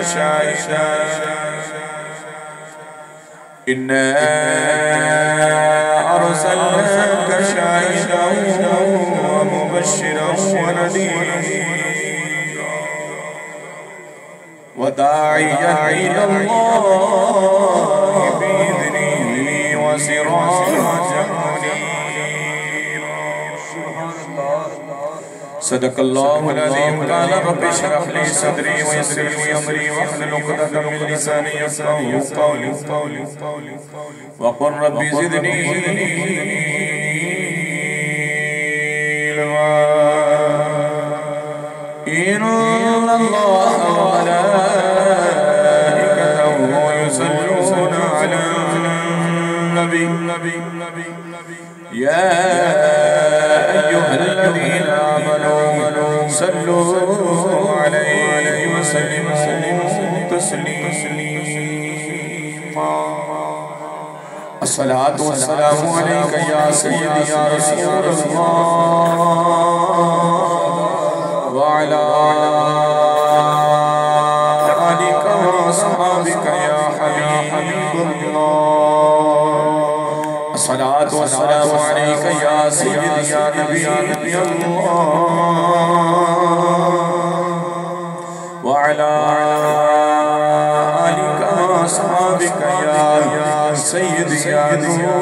إنا أرسلناك شاهدا ومبشرا ونذيرا وداعيا إلى الله بإذنه وسراجا منيرا. صدق الله العظيم. قال رب اشرح لي صدري ويسر لي أمري واحلل عقدة من لساني يفقهوا قولي وقل رب زدني علما. إن الله وملائكته يصلون على النبي يا أيها الذين آمنوا صلوا عليه وسلموا تسليما. الصلاة والسلام عليك يا سيدي يا رسول الله وعلى آلك وأصحابك يا حبيب الله. الصلاة والسلام عليك يا سيدي يا نبي الله وعلى آلك وأصحابك يا سيدي يا نور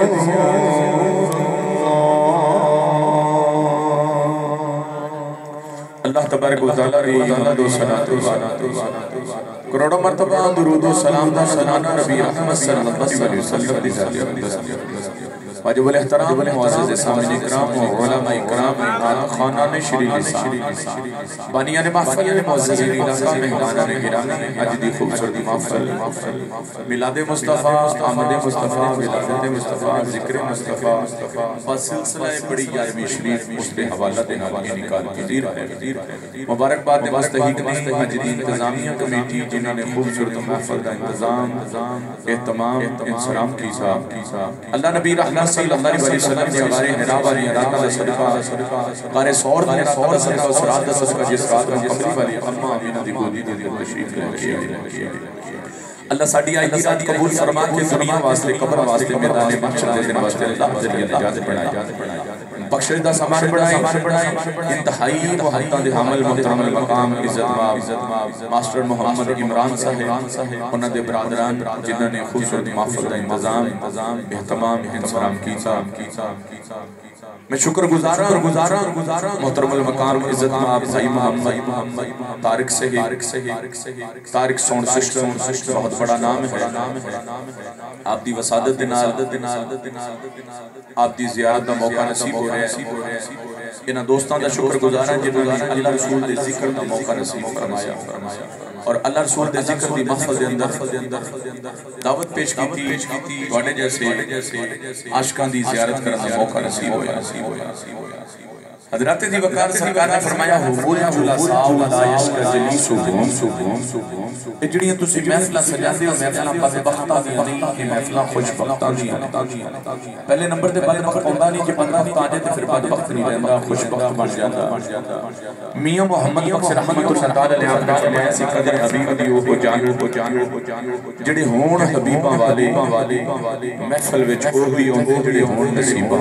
اللہ تبارک و تعالیٰ کی حمد و صلاۃ و کروڑوں مرتبہ درود و سلام دا سنانا نبی احمد صلی اللہ علیہ وسلم. واجب الاحترام معزز سامعین اکرام و علماء اکرام خانان شریف بانیان محفل معززین علاقہ مہمانان گرامی اج دی خوبصورت محفل میلاد مصطفیٰ آمد مصطفیٰ ولادت مصطفیٰ ذکر مصطفیٰ بسلسلہ بڑی یارمی شریف اس پہ حوالہ دینا والی نکال کی دیر ہے. مبارکباد مستحق نے اج دی انتظامیہ کمیٹی جنہوں نے خوبصورت محفل دا انتظام اہتمام انسلام کی صاحب اللہ نبی رحمت صلی اللہ علیہ وسلم نے ہمارے حرابانی علاقہ دا صدقہ قارے سور دا صدقہ و سرات دا صدقہ جس رات میں کمری والی اممہ آمینہ دی گودی دی تشریف لے کیا. اللہ ساڑھی آئی کی رات قبول فرما کے دنیا واسطے قبر واسطے میدان محشر دے دن واسطے اللہ ذریعہ نجات بڑھائے بخشش دا سامان بڑھائے انتہائی محتاں دے حامل محترم المقام عزت ماسٹر محمد عمران صاحب انہاں دے برادران جنہاں نے خوبصورت محفل دا انتظام اہتمام انسلام کیتا. میں شکر گزارا محترم المقام عزت مآب بھائی محمد طارق طارق ساؤنڈ سسٹم بہت بڑا نام ہے. آپ دی وسادت دنال آپ دی زیارت دا موقع نصیب ہو رہا ہے. انہاں دوستان دا شکر گزارا جنہوں نے اللہ رسول دے ذکر دا موقع نصیب فرمایا اور اللہ رسول دے ذکر دی محفل دے اندر دعوت پیش کی تھی واڑے جیسے عاشقان دی زیارت کرنا موقع نصیب ہویا. حضرات دی وقار سرکار نے فرمایا حبول جلساء لا یشکر جلیسوہم اجڑیاں تسی محفلہ سجاندے ہو محفلہ پس بختہ دیا نہیں کہ محفلہ خوش بختہ دیا. پہلے نمبر دے بعد بخت ہوندہ نہیں کہ بندہ بخت آجے تے پھر بعد بخت نہیں رہندہ خوش بخت بن جاتا. میاں محمد بخش رحمت اللہ علیہ وسلم نے ایسی قدر حبیب دیو کو جانو جڑے ہون حبیبہ والے محفل وچ اوہی ہوندے جڑے ہون نصیبہ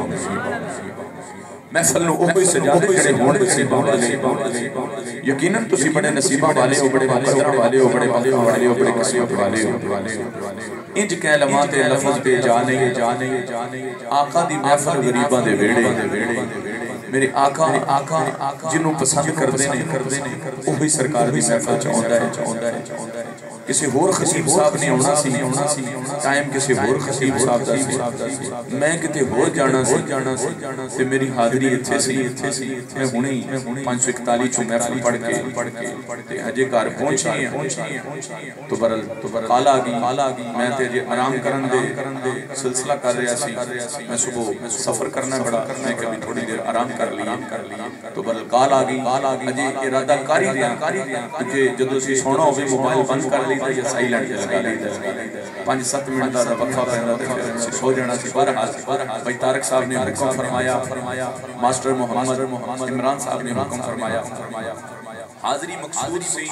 محفل نو اوہی سجادے جڑے ہون نصیبہ والے. یقیناً تسی بڑے نصیبہ والے ہو بڑے قدر والے ہو بڑے وقت والے ہو بڑے قسمت والے ہو. انج کہلمات لفظ پہ جانے آقا دی محفل غریبہ دے ویڑے میرے آقا جنہوں پسند کر دینے اوہی سرکار دی محفل چاہندہ ہے. کسی ہور خسیب صاحب نہیں ہونا سی ٹائم کسی ہور خسیب صاحب دا سی میں کتے ہور جانا سی تے میری حاضری اتھے سی میں ہونی 541 چھو محفل پڑھ کے اجے گھر پہنچی ہیں تو برل قال آگی میں تے جے آرام کرن دے سلسلہ کر رہا سی میں صبح سفر کرنا بڑا میں کبھی تھوڑی دیر آرام کر لیا تو برل قال آگی اجے ارادہ کاری رہا کہ جدو سی سونا ہوئے موبائل بند کر لی یا سائلنٹ لگا لیتا 5-7 منٹ دا وقفہ پہندا تے پھر سو جانا سی. بہرحال بھائی طارق صاحب نے حکم فرمایا ماسٹر محمد عمران صاحب نے حکم فرمایا حاضری مقصود سی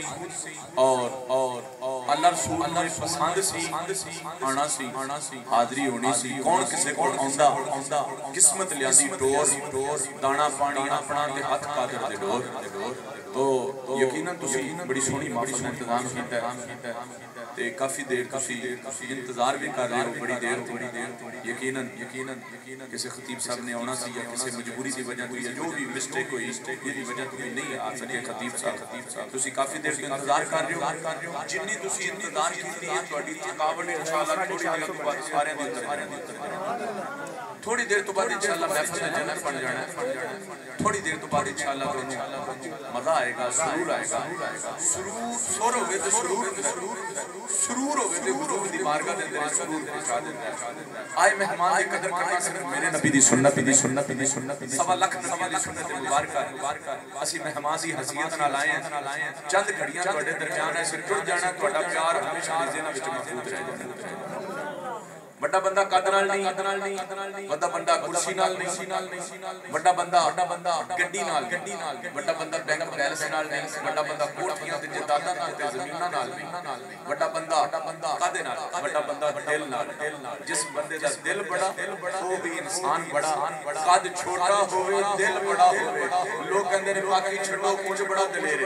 اور اللہ رسول نے پسند سی آنا سی حاضری ہونی سی کون کسے کو آندا قسمت لیاندی ٹور دانا پانی اپنا تے ہاتھ قادر دے ڈور تو یقیناً تسی بڑی سونی محفل انتظام کیتا ہے تے کافی دیر تسی انتظار بھی کر رہے ہو بڑی دیر یقیناً کسی خطیب صاحب نے آنا سی یا کسی مجبوری دی وجہ تو جو بھی مسٹیک ہوئی یہ وجہ تو نہیں آ سکے خطیب صاحب تسی کافی دیر سے انتظار کر رہے ہو جنی تسی انتظار کیتی ہے تہاڈی تھکاوٹ انشاءاللہ تھوڑی دیر تو بعد سارے دے اتر تھوڑی دیر تو بعد انشاءاللہ محفل میں جنت بن جانا ہے تھوڑی دیر تو بعد انشاءاللہ مزہ آئے گا سرور آئے گا سرور ہوئے تو سرور ہوئے تو حضور دی بارگاہ دے اندر سرور پہنچا دیتا ہے آئے مہمان دی قدر کرنا صرف میرے نبی دی سنت سوا لکھ نبی دی سنت مبارکہ اسی مہمان دی حیثیت نال آئے ہیں چند گھڑیاں تواڈے درمیان ہے صرف ٹر جانا تہاڈا پیار ہمیشہ دے ذہن وچ محفوظ رہ جانا بڑا بندہ قد نال نہیں بڑا بندہ کرسی نال نہیں بڑا بندہ گڈی نال بڑا بندہ بینک بیلنس نال نہیں بڑا بندہ کوٹھیاں تے جائیداداں نال تے زمیناں نال نہیں بڑا بندہ قد نال بڑا بندہ دل نال جس بندے دا دل بڑا وہ بھی انسان بڑا قد چھوٹا ہوئے دل بڑا ہوئے لوگ کہندے نے باقی چھڈو کچھ بڑا دلیر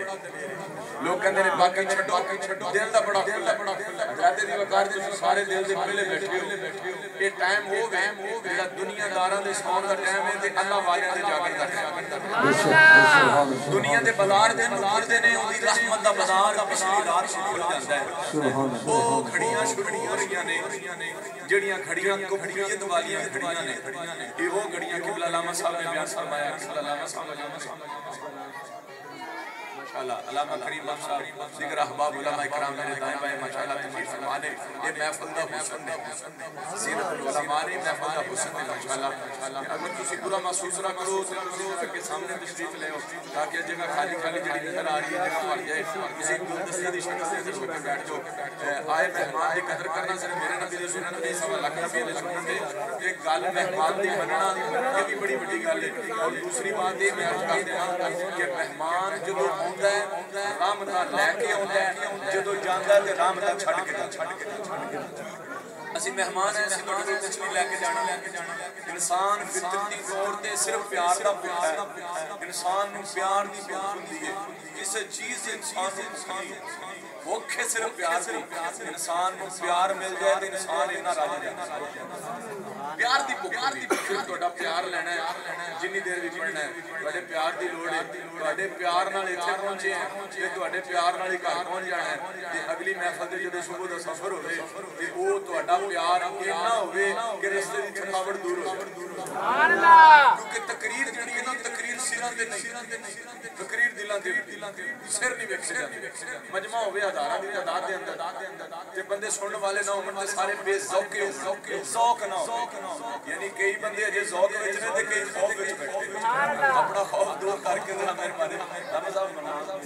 لوگ کہندے نے باقی چھڈو دل دا بڑا کھلا جاتے دی وقار دی سارے دل دے پہلے بیٹھے ہو یہ ٹائم ہو جڑا دنیا داراں دے سون دا ٹائم ہے تے اللہ والیاں دے جاگن دا ٹائم ہے دنیا دے بازار دے نور دے نے اودی رحمت دا بازار پچھلی رات شروع ہو جاندا ہے وہ گھڑیاں شروع ہو رہیاں نے جڑیاں گھڑیاں قبولیت والیاں گھڑیاں نے یہ وہ گھڑیاں قبلہ علامہ صاحب نے بیان فرمایا قبلہ علامہ صاحب علامہ کریم صاحب دیگر احباب علماء اکرام میرے دائیں بائیں ماشاءاللہ تشریف فرما لے یہ محفل دا حسن نے سیرت العلماء نے محفل دا حسن نے ماشاءاللہ اگر تسی پورا محسوس نہ کرو تو تسی کے سامنے تشریف لے ہو تاکہ جگہ خالی جڑی نظر آ رہی ہے جگہ بھر جائے کسی گلدستے دی شکل سے اس وقت بیٹھ جاؤ آئے مہمان دی قدر کرنا صرف میرے نبی دی سنت نہیں سوا لکھ نبی علیہ سنت ہے ایک گل مہمان دی مننا یہ بھی بڑی بڑی گل ہے اور دوسری بات یہ میں عرض کر دینا کہ مہمان جدو رحمت لے کے آندا ہے جدو جاندا ہے تے رحمت چھڈ کے اسی مہمان ہیں اسی تواڈے کول کچھ نہیں لے کے جانا انسان فطرتی طور تے صرف پیار دا بھوکا ہے انسان نوں پیار دی بھوک ہوندی ہے کسے چیز سے انسان نوں بھوکے صرف پیار دی انسان نوں پیار مل جائے تے انسان اتنا راضی رہندا ہے پیار دی بھوک پھر تہاڈا پیار لینا ہے جنی دیر بھی پڑھنا ہے تہاڈے پیار دی لوڑ ہے تہاڈے پیار نال ایتھے پہنچے ہیں تے تہاڈے پیار نال ہی گھر پہنچ جانا ہے تے اگلی محفل تے جدوں صبح دا سفر ہوے تے او تہاڈا پیار اتنا ہوے کہ رستے دی تھکاوٹ دور ہو جائے سبحان اللہ کیونکہ تقریر جڑی ہے نا تقریر سراں تے نہیں تقریر دلاں تے سر نہیں ویکھے جاندے مجمع ہوے ہزاراں دی تعداد دے اندر تے بندے سنن والے نہ ہون تے سارے بے ذوق نہ ہو یعنی کئی بندے اجے ذوق وچ نے تے کئی خوف وچ بیٹھے اپنا خوف دور کر کے ذرا مہربانی رب صاحب منا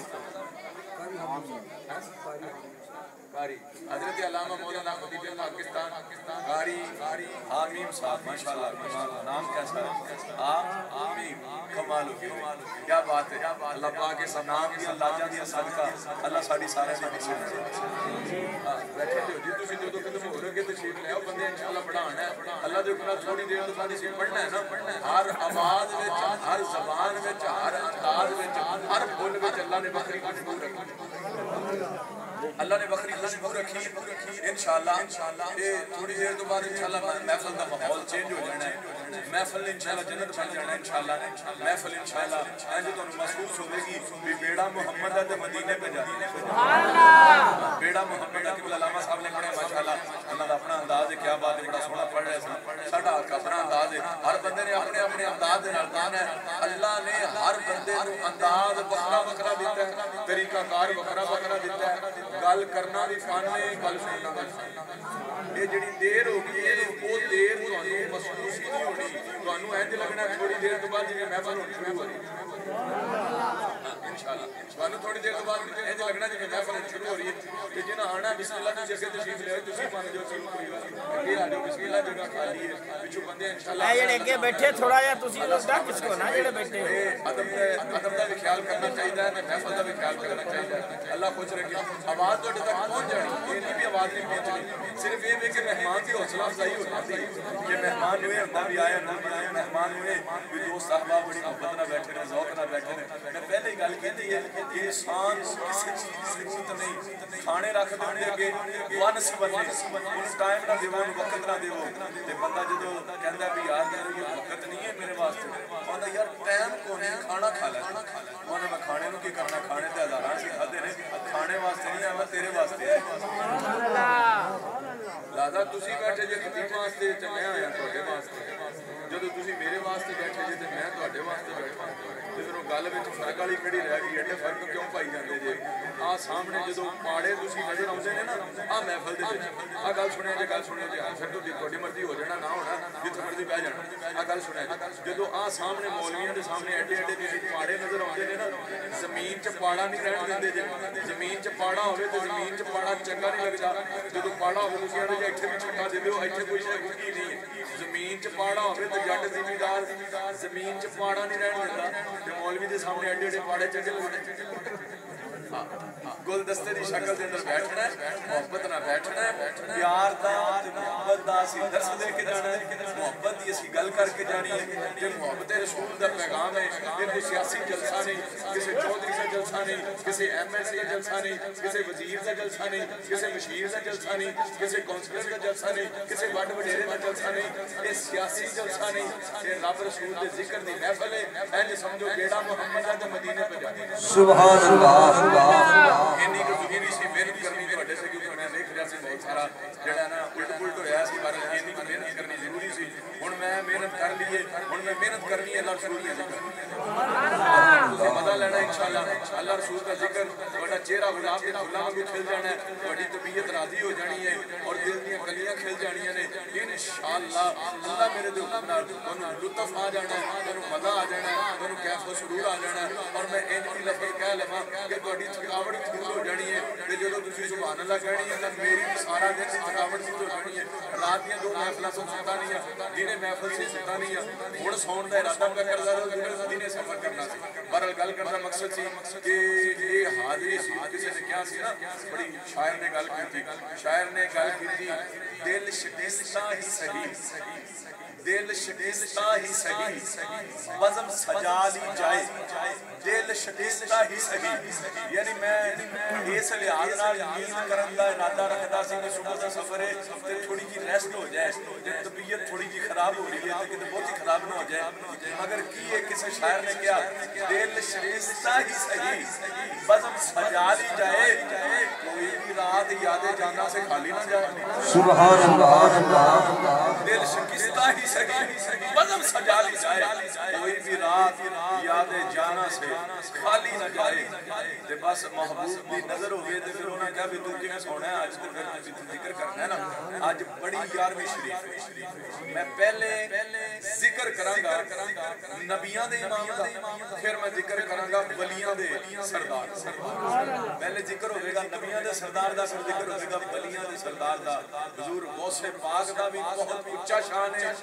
قاری حضرت علامہ مولانا خطیب پاکستان قاری حامیم صاحب ماشاءاللہ نام کیسا ہے حامیم کمال ہو گیا کیا بات ہے اللہ پاک کے نام دی اللہ جان دی صدقہ اللہ ساڈی سارے دی نصیب بیٹھے ہو جی تسی جو قدم ہو رہے تے شیخ لے آؤ بندے انشاءاللہ پڑھانا ہے اللہ دے اوپر تھوڑی دیر تو بعد اسی پڑھنا ہے نا ہر آواز وچ ہر زبان وچ ہر انداز وچ ہر بول وچ اللہ نے بکری خوشبو رکھی اللہ نے بکری خوشبو رکھی انشاءاللہ یہ تھوڑی دیر تو بعد انشاءاللہ محفل کا ماحول چینج ہو جانا ہے محفل انشاءاللہ جنت بن جانا ہے انشاءاللہ محفل انشاءاللہ جو تمہیں محسوس ہوگی کہ بیڑا محمد ہے مدینے پہ جاتی ہے بیڑا محمد ہے کہ علامہ صاحب نے پڑھے ماشاءاللہ اللہ کا اپنا انداز ہے کیا بات ہے بڑا سونا پڑھ رہے ہیں ساڈا اپنا انداز ہے ہر بندے نے اپنے اپنے انداز دے نال گانا ہے اللہ نے ہر بندے نوں انداز وکھرا وکھرا دیتا ہے طریقہ کار وکھرا وکھرا دیتا ہے گل کرنا بھی فن ہے گل سننا بھی فن ہے یہ جڑی دیر ہو گئی ہے وہ دیر تانوں محسوس ہی نہیں ہونی تانوں انج لگنا تھوڑی دیر تو بعد جویں محفل ہونی شروع ہو رہی انشاءاللہ ਤੁਹਾਨੂੰ ਥੋੜੀ ਦੇਰ ਤੋਂ ਬਾਅਦ ਇੰਜ ਲੱਗਣਾ ਜਿਵੇਂ ਮਹਿਫਲ ਸ਼ੁਰੂ ਹੋ ਰਹੀ ਹੈ ਤੇ ਜਿਹਨਾਂ ਆਣਾ ਬਿਸਮਿਲ੍ਲਾ ਤੁਸੀਂ ਅੱਗੇ ਤਸ਼ਰੀਫ ਲਿਆਓ ਤੁਸੀਂ ਮੰਨ ਜਾਓ ਕਿ ਕੋਈ ਅੱਗੇ ਆ ਜਾਓ ਬਿਸਮਿਲ੍ਲਾ ਜਗ੍ਹਾ ਖਾਲੀ ਹੈ ਪਿੱਛੋਂ ਬੰਦੇ ਇੰਸ਼ਾਅੱਲਾ ਇਹ ਜਿਹੜੇ ਅੱਗੇ ਬੈਠੇ ਥੋੜਾ ਜਿਹਾ ਤੁਸੀਂ ਲੋਕਾਂ ਕਿਸਕੋ ਨਾ ਜਿਹੜੇ ਬੈਠੇ ਅਦਬ ਦਾ ਵੀ ਖਿਆਲ ਕਰਨਾ ਚਾਹੀਦਾ ਹੈ ਤੇ ਮਹਿਫਲ ਦਾ ਵੀ ਖਿਆਲ ਕਰਨਾ ਚਾਹੀਦਾ ਹੈ ਅੱਲਾਹ ਖੁਸ਼ ਰੱਖੇ ਆਵਾਜ਼ ਤੁਹਾਡੇ ਤੱਕ ਪਹੁੰਚ ਜਾਣੀ ਇਹ ਨਹੀਂ ਵੀ ਆਵਾਜ਼ ਨਹੀਂ ਪਹੁੰਚਣੀ ਸਿਰਫ ਇਹ ਵੇ ਕਿ ਮਹਿਮਾਨ ਦੀ ਹੌਸਲਾ ਅਫਜ਼ਾਈ ਹੋ ਜਾਂਦੀ ਹੈ کہ مہمان ہوئے ہم بھی آئے نہ بھی آئے مہمان ہوئے بھی دوست احباب بڑی محبت نہ بیٹھے رہے ذوق نہ بیٹھے رہے میں پہلے ہی گل کہتی ہے کہ انسان کسی چیز کی ضرورت نہیں کھانے رکھ دیں کہ ون سی بنے انہوں ٹائم نہ دیو انہوں وقت نہ دیو تے بندہ جدو کہندا ہے بھی یار میرے وقت نہیں ہے میرے واسطے کہندا یار ٹائم کو نہیں کھانا کھا لے انہوں میں کھانے نو کی کرنا کھانے تے ہزاراں سے کھادے نے کھانے واسطے نہیں ہے میں تیرے واسطے لہذا تسی بیٹھے جے خطیب واسطے تے میں آیا تواڈے واسطے جدو تسی میرے واسطے بیٹھے جے تے میں تواڈے واسطے بیٹھا تے پھر گل وچ فرق والی کھڑی رہ گئی ایڈے فرق کیوں پائی جاندے جے آ سامنے جدو پاڑے تسی نظر آوندے نے نا آ محفل دے وچ آ گل سنیا جے پھر تواڈی مرضی ہو جانا نہ ہونا جتھے مرضی بیٹھ جانا آ گل سنیا جدو آ سامنے مولویاں دے سامنے ایڈے ایڈے تسی پاڑے نظر آوندے نے نا زمین چ پاڑا نہیں رہن دیندے جے زمین چ پاڑا ہوے تے زمین چ پاڑا چنگا نہیں لگدا جدو پاڑا ہوے تسی آندے جے ایتھے بھی چھٹا دے دیو ایتھے کوئی شے رکی نہیں ہے زمین چ پاڑا ہوے تے جٹ زمیندار زمین چ پاڑا نہیں رہن دیندا تے مولوی دے سامنے ایڈے ایڈے پاڑے چنگے لگدے گلدستے دی شکل دے اندر بیٹھنا ہے محبت نہ بیٹھنا ہے پیار دا محبت دا اسی درس دے کے جانا ہے محبت دی اسی گل کر کے جانی ہے کہ محبت رسول دا پیغام ہے یہ کوئی سیاسی جلسہ نہیں کسی چودھری کا جلسہ نہیں کسی ایم ایل اے کا جلسہ نہیں کسی وزیر کا جلسہ نہیں کسی مشیر کا جلسہ نہیں کسی کونسلر کا جلسہ نہیں کسی وڈ وڈیرے کا جلسہ نہیں یہ سیاسی جلسہ نہیں یہ رب رسول دے ذکر دی محفل ہے اینج سمجھو بیڑا محمد دے مدینے پہ جانا سبحان اللہ اینی کو ضروری سی محنت کرنی تواڈے سے کیونکہ میں دیکھ رہا سی بہت سارا جڑا نا الٹ پلٹ ہویا سی پر اینی کو محنت کرنی ضروری سی ہن میں محنت کر لیے ہن میں محنت کرنی ہے اللہ رسول دے ذکر تسی مزہ لینا انشاءاللہ اللہ رسول کا ذکر تواڈا چہرہ گلاب دے پھلاں وانگوں کھل جانا ہے تواڈی طبیعت راضی ہو جانی ہے اور دل دیاں کلیاں کھل جانیاں نے انشاءاللہ اللہ میرے دے حکم نال تانوں لطف آ جانا ہے تانوں مزہ آ جانا ہے تانوں کیف و سرور آ جانا ہے اور میں انج بھی لفظ کہہ لواں کہ تواڈی تھکاوٹ دور ہو جانی ہے تے جدوں تسی سبحان اللہ کہنی ہے تے میری بھی سارا دن تھکاوٹ دور ہو جانی ہے رات دیاں دو محفلاں سنتا نہیں ہے دنے محفل سے سنتا نہیں ہے ہن سون دا ارادہ پہ کردا رہو دنے سفر کرنا سی بہرحال گل کرنا مقصد سی کہ یہ حاضری سی کسی نے کیا سی نا بڑی شاعر نے گل کی شاعر نے گل کی دل شکستہ ہی صحیح دل شکستہ ہی صحیح بزم سجا لی جائے دل شکستہ ہی صحیح یعنی میں اس لحاظ نال نیند کرن دا ارادہ رکھدا سی کہ صبح دا سفر ہے تے تھوڑی جی ریسٹ ہو جائے تے طبیعت تھوڑی جی خراب ہو رہی ہے تے کہ بہت ہی خراب نہ ہو جائے مگر کی ہے کسی شاعر نے کیا دل شکستہ ہی صحیح بزم سجا لی جائے کوئی بھی رات یاد جانا سے خالی نہ جائے سبحان اللہ دل شکستہ ہی صحیح بزم سجا لی جائے کوئی بھی رات یاد جانا سے خالی نہ جائے تے بس محبوب بھی نظر ہوئے تے پھر انہاں کہا بھی تو کیوں سونا ہے آج تے پھر ذکر کرنا ہے نا آج بڑی 11ویں شریف ہے میں پہلے ذکر کراں گا نبیاں دے امام دا پھر میں ذکر کراں گا ولیاں دے سردار پہلے ذکر ہوئے گا نبیاں دے سردار دا پھر ذکر ہوئے گا ولیاں دے سردار دا حضور غوث پاک دا بھی بہت اونچا شان ہے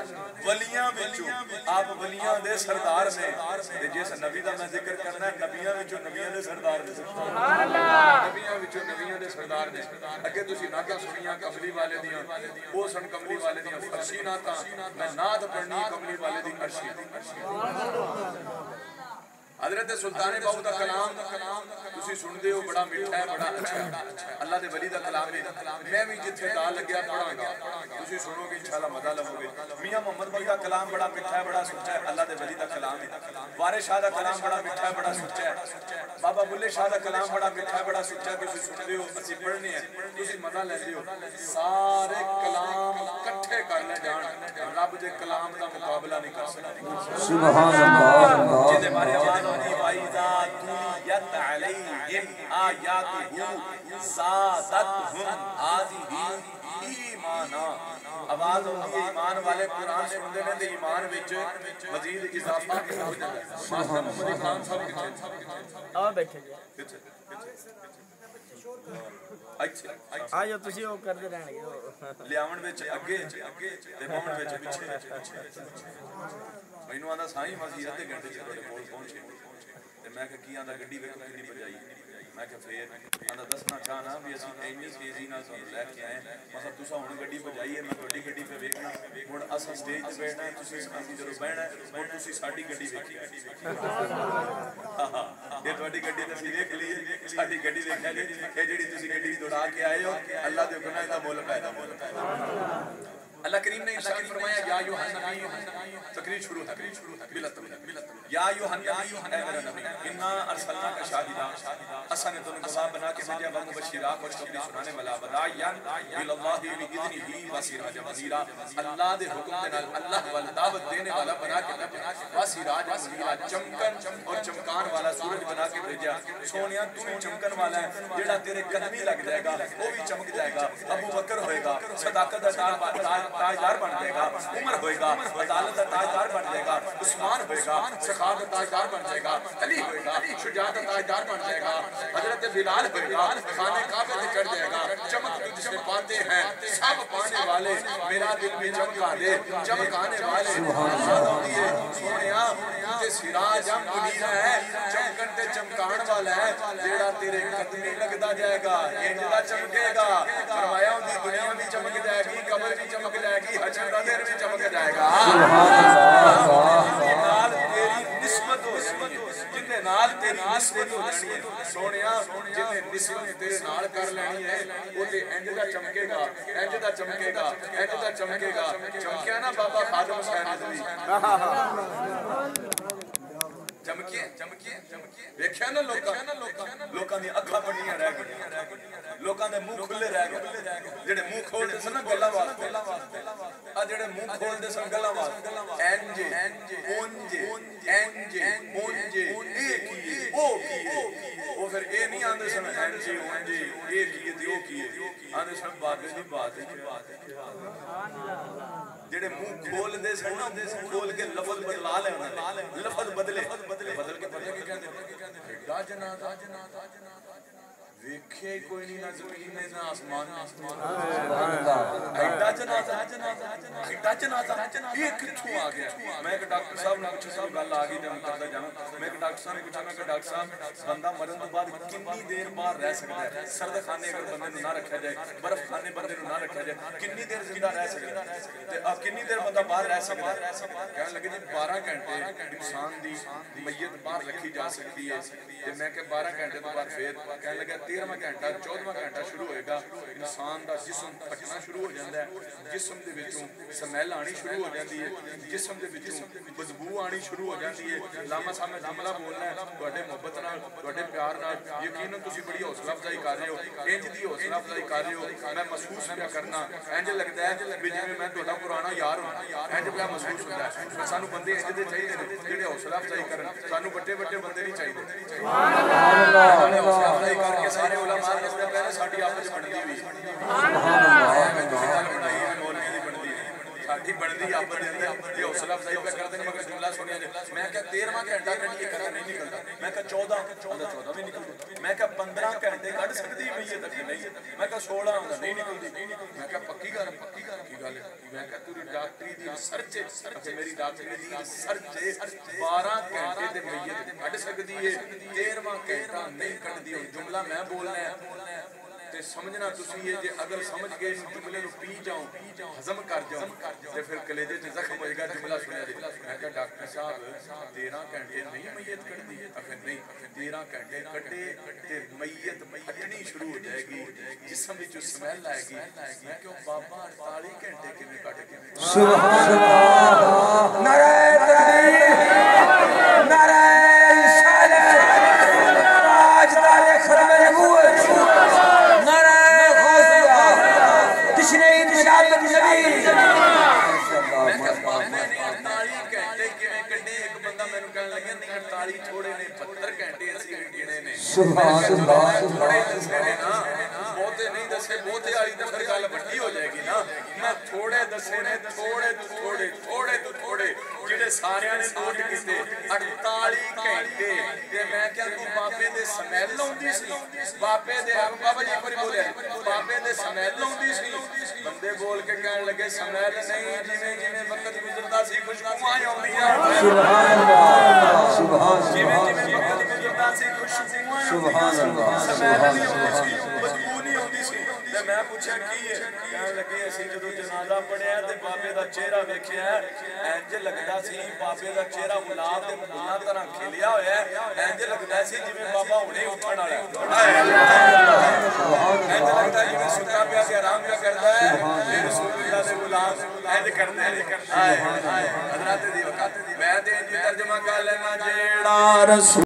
ولیاں وچوں آپ ولیاں دے سردار نے تے جس نبی دا میں ذکر کرنا ہے نبیاں وچوں نبیاں دے سردار نے سبحان اللہ نبیاں وچوں نبیاں دے سردار نے اگے تسی نعتاں سنیاں کملی والے دیاں او سن کملی والے دیاں فرشی نعتاں میں نعت پڑھنی کملی والے دی عرشی سبحان اللہ حضرت سلطان باہو دا کلام تسی سن دے ہو بڑا میٹھا ہے بڑا اچھا ہے اللہ دے ولی دا کلام ہے میں بھی جتھے دا لگیا پڑھاں گا تسی سنو گے انشاءاللہ مزہ لو گے میاں محمد بخش دا کلام بڑا میٹھا ہے بڑا سچا ہے اللہ دے ولی دا کلام ہے وارث شاہ دا کلام بڑا میٹھا ہے بڑا سچا ہے بابا بلے شاہ دا کلام بڑا میٹھا ہے بڑا سچا ہے تسی سن دے ہو اسی پڑھنے ہیں تسی مزہ لیندے ہو سارے کلام اکٹھے کر لے جان رب دے کلام دا مقابلہ نہیں کر سکتے سبحان اللہ جدے مارے آواز وَإِذَا تُلِيَتْ عَلَيْهِمْ آيَاتُهُ زَادَتْهُمْ هَذِهِ ایمان آواز ہوتی ہے ایمان والے قرآن سنتے ہیں تو ایمان وچ مزید اضافہ ہو جاتا ہے ماسٹر محمد اقرام صاحب کتنے آ بیٹھے جی آجو تسی وہ کردے رہنے گے لیاون وچ اگے تے بہن وچ پیچھے مینوں آندا سائیں مسی ادھے گھنٹے چ تواڈے کول پہنچے تے میں کہ کی آندا گڈی ویکھو کتنی بجائی میں کہ پھر آندا دسنا چاہنا بھی اسی اینی تیزی نال لے کے آئے مطلب تساں ہن گڈی بجائی ہے میں تواڈی گڈی پہ ویکھنا ہن اساں سٹیج تے بیٹھنا ہے تسی اسی جدوں بیٹھنا ہے ہن تسی ساڈی گڈی ویکھی یہ تواڈی گڈی تے اسی ویکھ لئی ساڈی گڈی ویکھیا جی اے جڑی تسی گڈی دوڑا کے آئے ہو اللہ دے حکم نال دا مول پیدا اللہ کریم نے ارشاد فرمایا یا ایھا النبی تقریر شروع ہے بلت یا ایھا النبی اے میرا نبی انا ارسلناک شاہدا اساں نے تمہیں گواہ بنا کے بھیجا و مبشرا خوشخبری سنانے والا وداعیا الی اللہ باذنہ و سراجا منیرا اللہ دے حکم دے نال اللہ وال دعوت دینے والا بنا کے بھیجا و سراجا منیرا چمکن اور چمکان والا سورج بنا کے بھیجا سونیا تو بھی چمکن والا ہے جیڑا تیرے قدمی لگ جائے گا وہ بھی چمک جائے گا ابو بکر ہوئے گا صداقت دا تاجدار بن جائے گا عمر ہوئے گا عدالت دا تاجدار بن جائے گا عثمان ہوئے گا سخاوت دا تاجدار بن جائے گا علی ہوئے گا شجاعت دا تاجدار بن جائے گا حضرت بلال ہوئے گا خانہ کعبہ تے چڑھ جائے گا چمک تجھ سے پاتے ہیں سب پانے والے میرا دل میں چمکا دے چمکانے والے سونیا تے سراج منیر ہے چمکن تے چمکان والا ہے جیڑا تیرے قدمی لگدا جائے گا انج دا چمکے گا فرمایا ان دی دنیا بھی چمک جائے گی قبر بھی چمک جائے گی حشر دا دن بھی چمک جائے گا سبحان اللہ نال تیری نسبت ہو جنے نال تیری نسبت ہو جانی ہے سونیا جنے نسبت تیرے نال کر لینی ہے او تے انج دا چمکے گا انج دا چمکے گا انج دا چمکے گا چمکیا نا بابا خادم حسین رضوی چمکیے چمکیے دیکھیا نا لوکاں دی اکھاں بڑیاں رہ گئیاں لوکاں دے منہ کھلے رہ گئے جڑے منہ کھول دے سن گلاں واسطے آ جڑے منہ کھول دے سن گلاں واسطے انج اونج انج اونج اے کیے او کیے او پھر اے نہیں آندے سن انج اونج اے کیے تے او کیے آندے سن بات دی بات ہے سبحان اللہ جڑے منہ کھول دے سن نا منہ کھول کے لفظ بدلا لے لفظ بدلے بدل کے پتہ کی کہندے ایڈا جنازہ ویکھے کوئی نہیں نہ زمین میں نہ آسمان میں سبحان اللہ ایڈا جنازہ یہ کتھوں آ گیا میں کہ ڈاکٹر صاحب نے کچھ صاحب گل آ گئی تے میں کردا جانا میں کہ ڈاکٹر صاحب نے پوچھا میں کہ ڈاکٹر صاحب بندہ مرن تو بعد کتنی دیر باہر رہ سکتا ہے سرد خانے اگر بندے نو نہ رکھا جائے برف خانے بندے نو نہ رکھا جائے کتنی دیر زندہ رہ سکتا ہے تے اب کتنی دیر بندہ باہر رہ سکتا ہے کہنے لگے جی 12 گھنٹے انسان دی میت باہر رکھی جا سکتی ہے تے میں کہ 12 گھنٹے تو بعد پھر کہنے لگا 13واں گھنٹہ 14واں گھنٹہ شروع ہوئے گا انسان دا جسم پھٹنا شروع ہو جاتا ہے جسم دے وچوں سمیل آنی شروع ہو جاتی ہے جسم دے وچوں بدبو آنی شروع ہو جاتی ہے لاما صاحب میں جملہ بولنا ہے تواڈے محبت نال تواڈے پیار نال یقیناً تسی بڑی حوصلہ افزائی کر رہے ہو انج دی حوصلہ افزائی کر رہے ہو میں محسوس پیا کرنا انج لگدا ہے بھی جویں میں تہاڈا پرانا یار ہوں انج پیا محسوس ہوندا ہے سانو بندے انج دے چاہیے نے جڑے حوصلہ افزائی کرن سانو بڑے بڑے بندے نہیں چاہیے سبحان اللہ حوصلہ افزائی کر کے سارے علماء دستے پہلے ساڈی آپس بندی ہوئی سبحان اللہ میں گل بنائی ہے مولوی دی بندی ساڈی بندی آپس دے اندر یہ حوصلہ افزائی پہ کردے نے مگر جملہ سنیا جی میں کہ 13واں گھنٹہ کڈی کر نہیں نکلدا میں کہ 14 بھی نکلدا میں کہ 15 گھنٹے کڈ سکدی میت تک نہیں میں کہ 16 نہیں نکلدی میں کہ پکی گل میں کہ تیری ڈاکٹری دی ریسرچ ہے میری ڈاکٹری دی ریسرچ 12 گھنٹے تے میت کڈ سکدی ہے 13واں گھنٹہ نہیں کڈدی جملہ میں بولنا ہے تے سمجھنا تسی یہ جے اگر سمجھ گئے اس جملے نو پی جاؤں ہضم کر جاؤں تے پھر کلیجے تے زخم ہوئے گا جملہ سنیا جی میں کہا ڈاکٹر صاحب 13 گھنٹے نہیں میت کڈدی اگر نہیں 13 گھنٹے کڈے تے میت پھٹنی شروع ہو جائے گی جسم وچ سمیل آئے گی میں کہ بابا 48 گھنٹے کیویں کڈ کے سبحان اللہ نعرہ تکبیر نعرہ رسالت تاجدار ختم نبوت سبحان اللہ بہتے نہیں دسے بہتے آئی تو پھر گل بڑی ہو جائے گی تھوڑے دسے نے تھوڑے تو تھوڑے جڑے سارے نے نوٹ کیتے 48 گھنٹے تے میں کیا تو بابے دے سمیل لاؤندی سی بابے دے بابا جی ایک بار بولے بابے دے سمیل لاؤندی سی بندے بول کے کہنے لگے سمیل نہیں جویں جویں وقت گزردا سی خوشبوئیں آوندیاں سبحان اللہ سبحان جویں جویں وقت گزردا سی خوشبوئیں سبحان اللہ سمیل نہیں ہوندی سی بدبو نہیں ہوندی سی تے میں پوچھا کی ہے کہنے لگے اسی جدوں جنازہ پڑھیا تے بابے دا چہرہ ویکھیا انج لگدا سی بابے دا چہرہ گلاب دے پھلاں طرح کھلیا ہویا ہے انج لگدا سی جویں بابا ہنے اٹھن والا ہے انج لگدا جویں ستا پیا تے آرام پیا کردا ہے تے رسول اللہ دے غلام انج کردے ہیں حضرات دی وقت میں تے انج ترجمہ کر لینا جیڑا رسول